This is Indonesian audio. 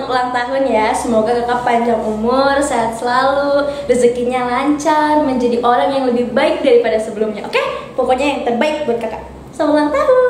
selamat ulang tahun ya. Semoga kakak panjang umur, sehat selalu, rezekinya lancar, menjadi orang yang lebih baik daripada sebelumnya. Oke? Pokoknya yang terbaik buat kakak. Selamat ulang tahun.